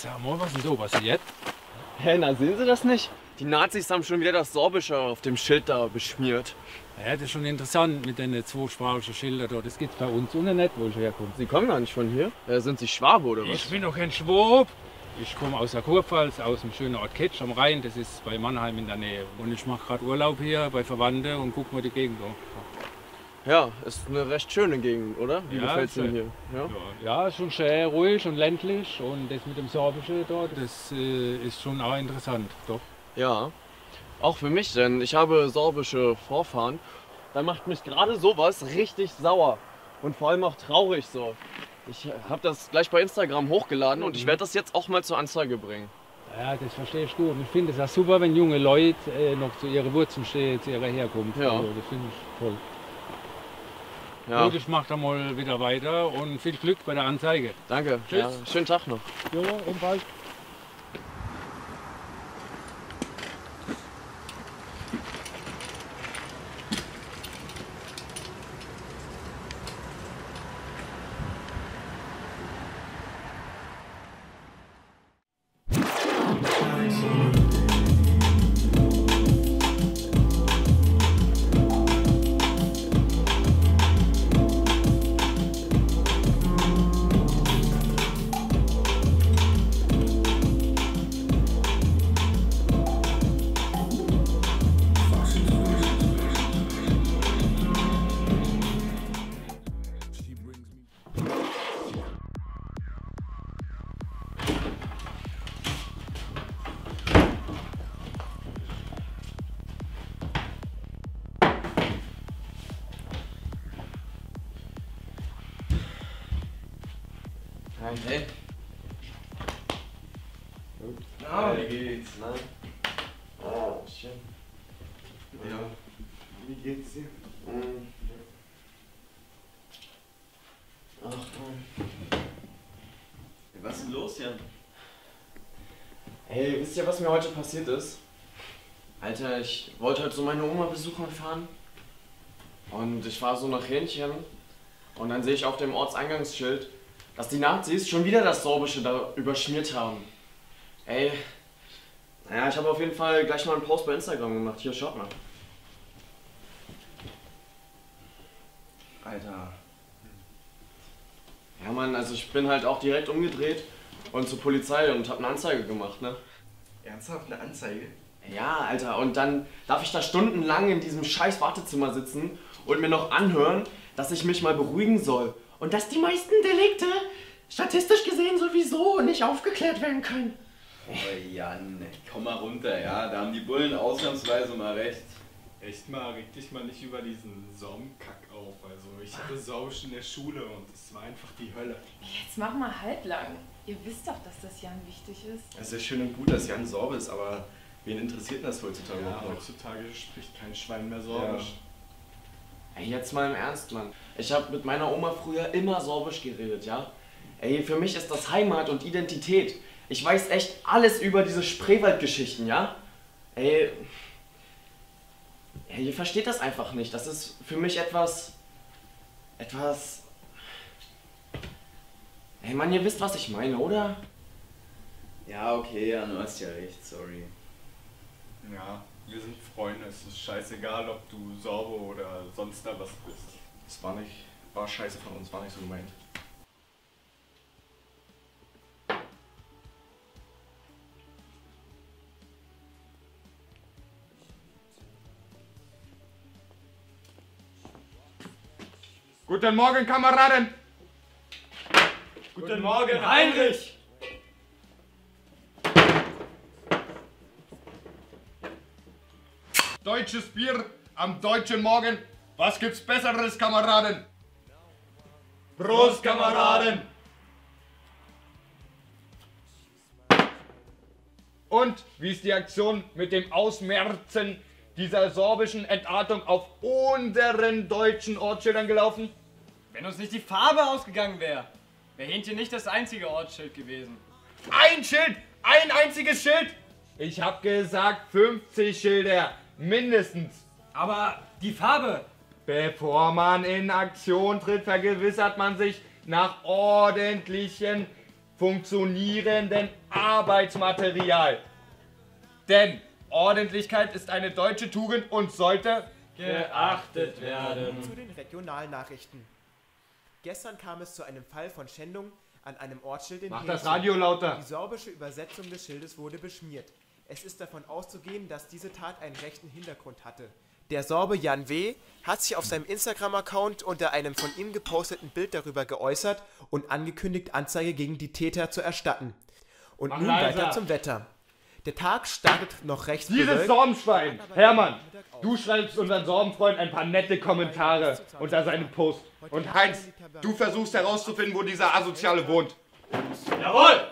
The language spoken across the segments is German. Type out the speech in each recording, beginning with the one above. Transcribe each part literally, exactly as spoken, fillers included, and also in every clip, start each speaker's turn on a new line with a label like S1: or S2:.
S1: Sag mal, was ist denn so passiert?
S2: Hä, na sehen Sie das nicht? Die Nazis haben schon wieder das Sorbische auf dem Schild da beschmiert.
S1: Ja, das ist schon interessant mit den zweisprachigen Schildern dort. Das gibt's bei uns unten nicht, wo ich herkomme.
S2: Sie kommen gar nicht von hier? Äh, sind Sie Schwabe oder was?
S1: Ich bin doch kein Schwab. Ich komme aus der Kurpfalz, aus dem schönen Ort Ketsch am Rhein. Das ist bei Mannheim in der Nähe. Und ich mache gerade Urlaub hier bei Verwandten und gucke mir die Gegend an.
S2: Ja, ist eine recht schöne Gegend, oder? Wie
S1: Ja,
S2: gefällt's Ihnen
S1: schön.
S2: hier? Ja?
S1: Ja, ist schon sehr ruhig und ländlich. Und das mit dem Sorbischen dort, das äh, ist schon auch interessant. Doch.
S2: Ja, auch für mich, denn ich habe sorbische Vorfahren. Da macht mich gerade sowas richtig sauer und vor allem auch traurig so. Ich habe das gleich bei Instagram hochgeladen und ich werde das jetzt auch mal zur Anzeige bringen.
S1: Ja, das verstehe ich gut. Ich finde es auch super, wenn junge Leute äh, noch zu ihren Wurzeln stehen, zu ihrer Herkunft.
S2: Ja.
S1: Also, das finde ich toll.
S2: Ja,
S1: Gut, ich mache da mal wieder weiter und viel Glück bei der Anzeige.
S2: danke.
S1: Tschüss.
S2: Ja, schönen Tag noch.
S1: Jo, ebenfalls.
S2: Hey.
S3: Na, wie geht's?
S2: Nein. Oh, schön.
S3: Ja. Wie geht's dir?
S2: Mhm. Ach, Mann.
S3: Was ist denn los, Jan?
S2: Hey, wisst ihr, was mir heute passiert ist? Alter, ich wollte heute so meine Oma besuchen fahren. Und ich fahre so nach Hähnchen. Und dann sehe ich auf dem Ortseingangsschild, dass die Nazis schon wieder das Sorbische da überschmiert haben. Ey, naja, ich habe auf jeden Fall gleich mal einen Post bei Instagram gemacht. Hier, schaut mal.
S3: Alter.
S2: Ja, Mann, also ich bin halt auch direkt umgedreht und zur Polizei und habe eine Anzeige gemacht, ne?
S3: Ernsthaft eine Anzeige?
S2: Ja, Alter, und dann darf ich da stundenlang in diesem scheiß Wartezimmer sitzen und mir noch anhören, dass ich mich mal beruhigen soll. Und dass die meisten Delikte statistisch gesehen sowieso nicht aufgeklärt werden können.
S3: Oh Jan, komm mal runter, ja? Da haben die Bullen ausnahmsweise mal recht.
S4: Echt mal, reg dich mal nicht über diesen Sommerkack auf. Also ich hatte Sausch in der Schule und es war einfach die Hölle.
S5: Jetzt mach mal halblang. Ihr wisst doch, dass das Jan wichtig ist.
S3: Es ist ja schön und gut, dass Jan Sorbe ist, aber wen interessiert das heutzutage
S4: Ja,
S3: überhaupt noch?
S4: heutzutage spricht kein Schwein mehr Sorbisch.
S2: Ey, jetzt mal im Ernst, Mann. Ich habe mit meiner Oma früher immer Sorbisch geredet, ja? Ey, für mich ist das Heimat und Identität. Ich weiß echt alles über diese Spreewald-Geschichten, ja? Ey, ey, ihr versteht das einfach nicht. Das ist für mich etwas... etwas... Ey, Mann, ihr wisst, was ich meine, oder?
S3: Ja, okay, Jan, du hast ja recht, sorry.
S4: Ja, wir sind Freunde. Es ist scheißegal, ob du Sorbe oder sonst da was bist.
S3: Das war nicht, war scheiße von uns, war nicht so gemeint.
S6: Guten Morgen, Kameraden!
S4: Guten Morgen, Heinrich!
S6: Deutsches Bier am deutschen Morgen. Was gibt's Besseres, Kameraden? Prost, Kameraden! Und wie ist die Aktion mit dem Ausmerzen dieser sorbischen Entartung auf unseren deutschen Ortsschildern gelaufen?
S7: Wenn uns nicht die Farbe ausgegangen wäre, wäre Hähnchen nicht das einzige Ortsschild gewesen.
S6: Ein Schild! Ein einziges Schild! Ich hab gesagt fünfzig Schilder. Mindestens.
S7: Aber die Farbe!
S6: Bevor man in Aktion tritt, vergewissert man sich nach ordentlichen funktionierenden Arbeitsmaterial. Denn Ordentlichkeit ist eine deutsche Tugend und sollte
S7: geachtet werden.
S8: Zu den Regionalnachrichten. Gestern kam es zu einem Fall von Schändung an einem Ortsschild in
S6: Mach
S8: Hähnchen.
S6: das Radio lauter.
S8: Die sorbische Übersetzung des Schildes wurde beschmiert. Es ist davon auszugehen, dass diese Tat einen rechten Hintergrund hatte. Der Sorbe Jan W. hat sich auf seinem Instagram-Account unter einem von ihm geposteten Bild darüber geäußert und angekündigt, Anzeige gegen die Täter zu erstatten. Und
S6: Mach
S8: nun
S6: leiser.
S8: weiter zum Wetter. Der Tag startet noch rechts
S6: Dieses
S8: bewölkt.
S6: Sorbenschwein, Hermann, du schreibst unseren Sorbenfreund ein paar nette Kommentare unter seinem Post. Und Heinz, du versuchst herauszufinden, wo dieser Asoziale wohnt.
S7: Jawohl!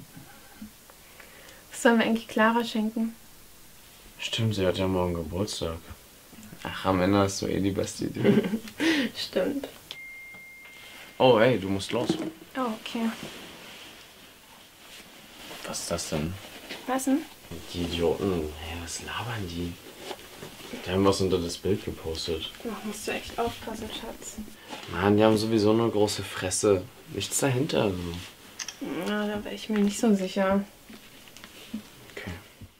S5: Was sollen wir eigentlich Clara schenken?
S2: Stimmt, sie hat ja morgen Geburtstag. Ach, am Ende hast du eh die beste Idee.
S5: Stimmt.
S2: Oh, ey, du musst los.
S5: Oh, okay.
S2: Was ist das denn?
S5: Was denn?
S2: Die Idioten, hey, was labern die? Die haben was unter das Bild gepostet.
S5: Oh, musst du echt aufpassen, Schatz.
S2: Mann, die haben sowieso eine große Fresse. Nichts dahinter.
S5: Na, da wäre ich mir nicht so sicher.
S2: Okay.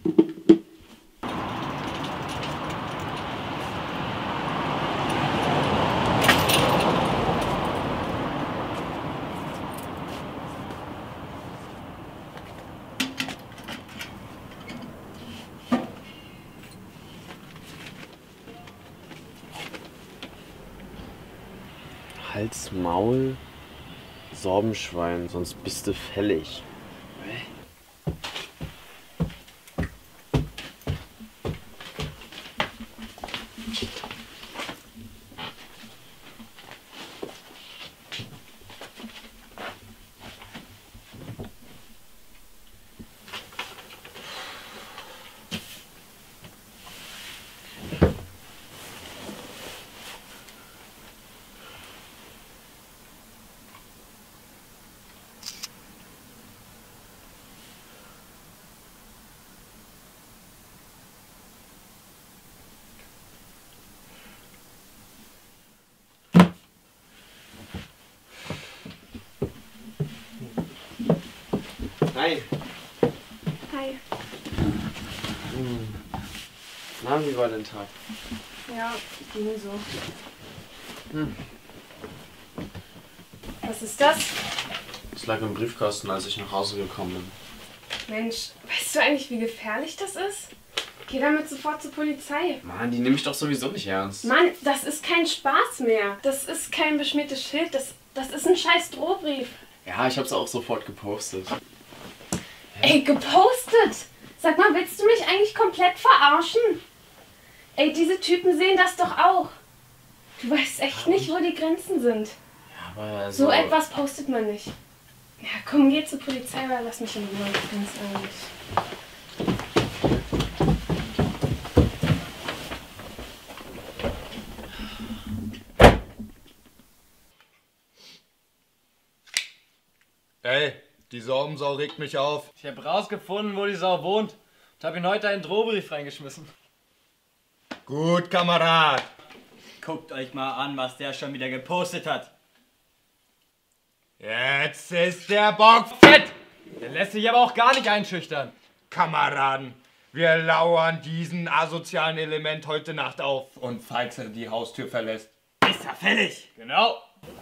S2: Hals, Maul, Sorbenschwein, sonst bist du fällig. Hi.
S5: Hi.
S2: Hm. Na, wie war dein Tag?
S5: Ja, ging so.
S2: Hm.
S5: Was ist das?
S2: Es lag im Briefkasten, als ich nach Hause gekommen bin.
S5: Mensch, weißt du eigentlich, wie gefährlich das ist? Geh damit sofort zur Polizei.
S2: Mann, die nehme ich doch sowieso nicht ernst.
S5: Mann, das ist kein Spaß mehr. Das ist kein beschmiertes Schild. Das, das ist ein scheiß Drohbrief.
S2: Ja, ich hab's auch sofort gepostet.
S5: Ey, gepostet! Sag mal, willst du mich eigentlich komplett verarschen? Ey, diese Typen sehen das doch auch. Du weißt echt nicht, wo die Grenzen sind.
S2: Ja, aber also...
S5: So etwas postet man nicht. Ja, komm, geh zur Polizei oder lass mich in Ruhe. Ganz ehrlich.
S6: Ey, die Sorbensau regt mich auf.
S7: Ich habe rausgefunden, wo die Sau wohnt und habe ihn heute einen Drohbrief reingeschmissen.
S6: Gut, Kamerad.
S7: Guckt euch mal an, was der schon wieder gepostet hat.
S6: Jetzt ist der Bock fett.
S7: Der lässt sich aber auch gar nicht einschüchtern.
S6: Kameraden, wir lauern diesen asozialen Element heute Nacht auf.
S9: Und falls er die Haustür verlässt.
S7: Ist er fällig? Genau.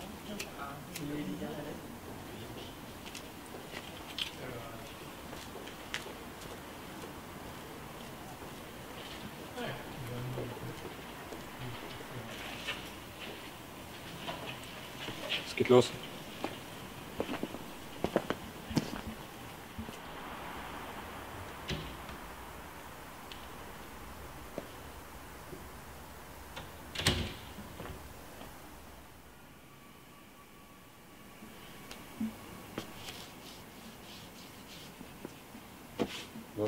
S1: Es geht los. Los.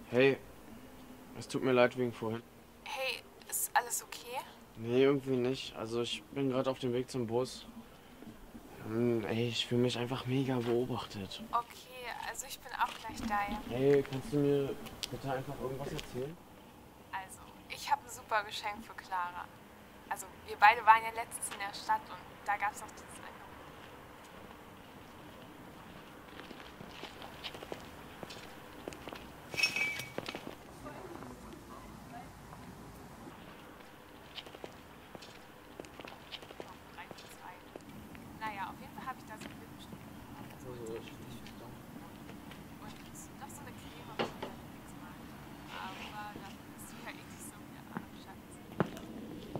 S2: Hey, es tut mir leid wegen vorhin.
S5: Hey, ist alles okay?
S2: Nee, irgendwie nicht. Also ich bin gerade auf dem Weg zum Bus. Hm, ey, ich fühle mich einfach mega beobachtet.
S5: Okay, also ich bin auch gleich da, ja.
S2: Hey, kannst du mir bitte einfach irgendwas erzählen?
S5: Also, ich habe ein super Geschenk für Clara. Also, wir beide waren ja letztens in der Stadt und da gab es auch dieses Angebot. Naja, auf jeden Fall habe ich da so ein Lippenstift. Und noch so eine Creme, was ich nichts mag. Aber dafür bist du ja eh nicht so wie der arme Schatz.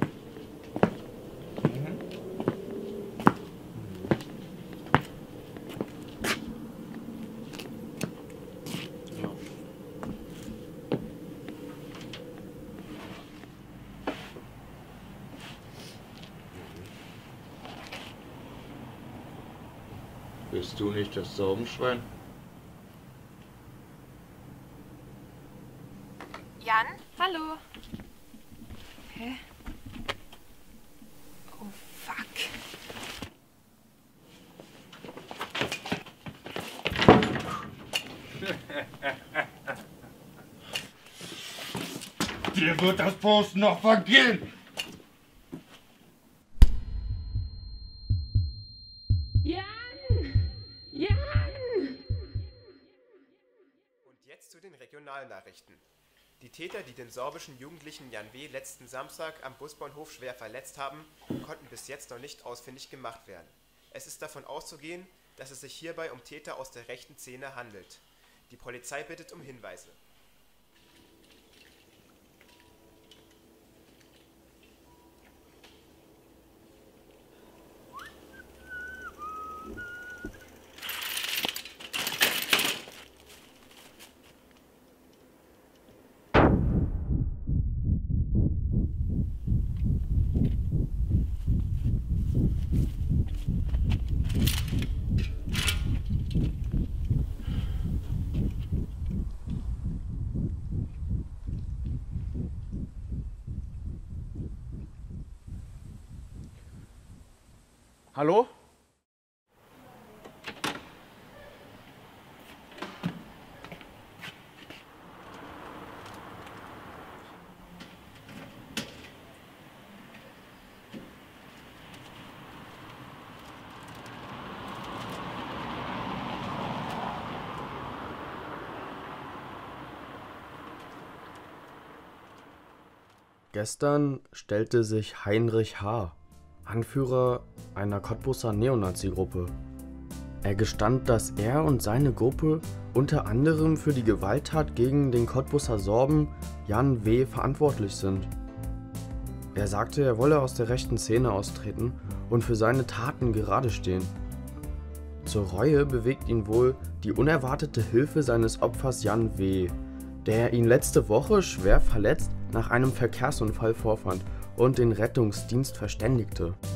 S6: Bist du nicht das Sorbenschwein?
S5: Jan? Hallo. Hä? Oh, fuck.
S6: Dir wird das Posten noch vergehen!
S5: Jan! Jan!
S8: Und jetzt zu den Regionalnachrichten. Die Täter, die den sorbischen Jugendlichen Jan W. letzten Samstag am Busbahnhof schwer verletzt haben, konnten bis jetzt noch nicht ausfindig gemacht werden. Es ist davon auszugehen, dass es sich hierbei um Täter aus der rechten Szene handelt. Die Polizei bittet um Hinweise.
S2: Hallo?
S10: Gestern stellte sich Heinrich H., Anführer einer Cottbuser Neonazi-Gruppe. Er gestand, dass er und seine Gruppe unter anderem für die Gewalttat gegen den Cottbuser Sorben Jan W. verantwortlich sind. Er sagte, er wolle aus der rechten Szene austreten und für seine Taten gerade stehen. Zur Reue bewegt ihn wohl die unerwartete Hilfe seines Opfers Jan W., der ihn letzte Woche schwer verletzt nach einem Verkehrsunfall vorfand und den Rettungsdienst verständigte.